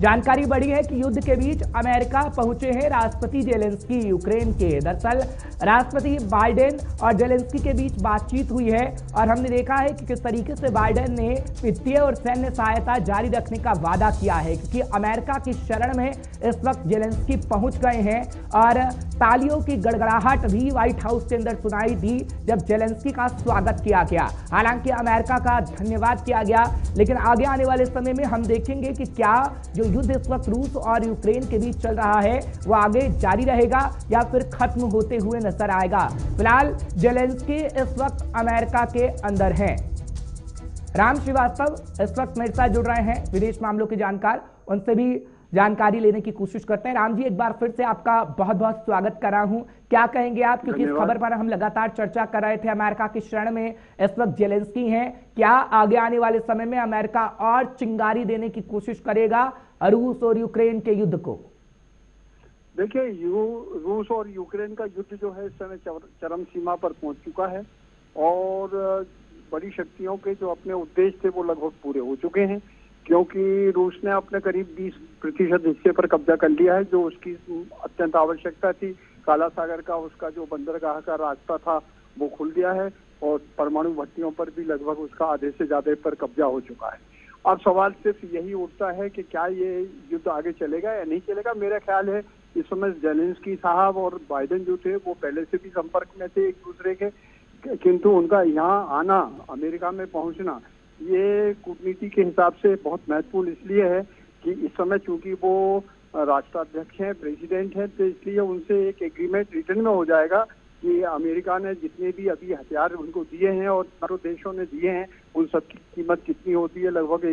जानकारी बढ़ी है कि युद्ध के बीच अमेरिका पहुंचे हैं राष्ट्रपति जेलेंस्की यूक्रेन के। दरअसल राष्ट्रपति बाइडेन और जेलेंस्की के बीच बातचीत हुई है और हमने देखा है कि किस तरीके से बाइडेन ने वित्तीय और सैन्य सहायता जारी रखने का वादा किया है, क्योंकि अमेरिका की शरण में इस वक्त जेलेंस्की पहुंच गए हैं। और तालियों की गड़गड़ाहट भी व्हाइट हाउस के अंदर सुनाई दी जब जेलेंस्की का स्वागत किया गया। हालांकि अमेरिका का धन्यवाद किया गया, लेकिन आगे आने वाले समय में हम देखेंगे कि क्या जो युद्ध इस वक्त रूस और यूक्रेन के बीच चल रहा है वो आगे जारी रहेगा या फिर खत्म होते हुए नजर आएगा। फिलहाल जेलेंस्की इस वक्त अमेरिका के अंदर हैं। राम श्रीवास्तव इस वक्त मेरे साथ जुड़ रहे हैं, विदेश मामलों के जानकार, उनसे भी जानकारी लेने की कोशिश करते हैं। राम जी, एक बार फिर से आपका बहुत बहुत स्वागत कर रहा हूं। क्या कहेंगे आप, क्योंकि इस खबर पर हम लगातार चर्चा कर रहे थे। अमेरिका की शरण में इस वक्त जेलेंस्की हैं। क्या आगे आने वाले समय में अमेरिका और चिंगारी देने की कोशिश करेगा रूस और यूक्रेन के युद्ध को? देखिए, रूस और यूक्रेन का युद्ध जो है इस समय चरम सीमा पर पहुंच चुका है और बड़ी शक्तियों के जो अपने उद्देश्य थे वो लगभग पूरे हो चुके हैं, क्योंकि रूस ने अपने करीब 20% हिस्से पर कब्जा कर लिया है, जो उसकी अत्यंत आवश्यकता थी। काला सागर का उसका जो बंदरगाह का रास्ता था वो खुल गया है और परमाणु भट्टियों पर भी लगभग उसका आधे से ज्यादा पर कब्जा हो चुका है। अब सवाल सिर्फ यही उठता है कि क्या ये युद्ध आगे चलेगा या नहीं चलेगा। मेरा ख्याल है इस समय जेलेंस्की साहब और बाइडेन जो थे वो पहले से भी संपर्क में थे एक दूसरे के, किंतु उनका यहाँ आना, अमेरिका में पहुंचना, ये कूटनीति के हिसाब से बहुत महत्वपूर्ण इसलिए है कि इस समय चूंकि वो राष्ट्राध्यक्ष हैं, प्रेसिडेंट हैं, तो इसलिए उनसे एक एग्रीमेंट रिटर्न में हो जाएगा कि अमेरिका ने जितने भी अभी हथियार उनको दिए हैं और चारों देशों ने दिए हैं उन सब की कीमत कितनी होती है, लगभग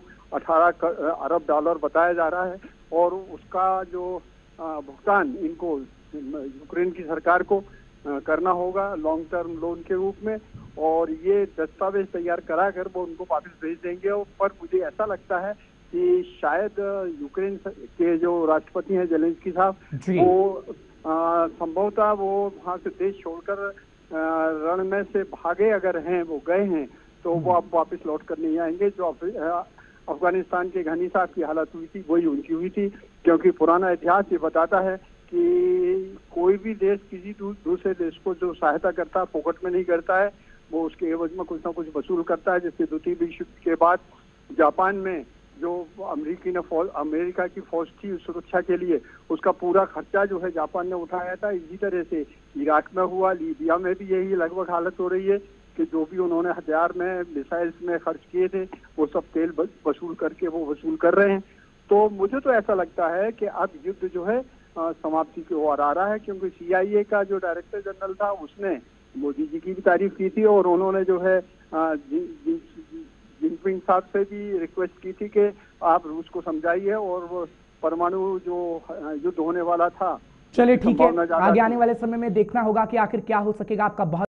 118 अरब डॉलर बताया जा रहा है, और उसका जो भुगतान इनको यूक्रेन की सरकार को करना होगा लॉन्ग टर्म लोन के रूप में, और ये दस्तावेज तैयार कराकर वो उनको वापस भेज देंगे। और पर मुझे ऐसा लगता है कि शायद यूक्रेन के जो राष्ट्रपति हैं जेलेंस्की साहब, वो संभवतः वो वहाँ से देश छोड़कर रण में से भागे अगर हैं, वो गए हैं, तो वो अब वापस लौट कर नहीं आएंगे। जो अफगानिस्तान के घनी साहब की हालत हुई थी वही उनकी हुई थी, क्योंकि पुराना इतिहास ये बताता है कि कोई भी देश किसी दूसरे देश को जो सहायता करता है फोकट में नहीं करता है, वो उसके एवज में कुछ ना कुछ वसूल करता है। जैसे द्वितीय विश्व युद्ध के बाद जापान में जो अमेरिका की फौज थी सुरक्षा के लिए, उसका पूरा खर्चा जो है जापान ने उठाया था। इसी तरह से इराक में हुआ, लीबिया में भी यही लगभग हालत हो रही है कि जो भी उन्होंने हथियार में, मिसाइल्स में खर्च किए थे वो सब तेल वसूल करके वो वसूल कर रहे हैं। तो मुझे तो ऐसा लगता है कि अब युद्ध जो है समाप्ति की ओर आ रहा है, क्योंकि CIA का जो डायरेक्टर जनरल था उसने मोदी जी की भी तारीफ की थी और उन्होंने जो है जिनपिंग साहब से भी रिक्वेस्ट की थी कि आप रूस को समझाइए और वो परमाणु जो युद्ध होने वाला था। चलिए ठीक है, आगे आने वाले समय में देखना होगा कि आखिर क्या हो सकेगा। आपका बहुत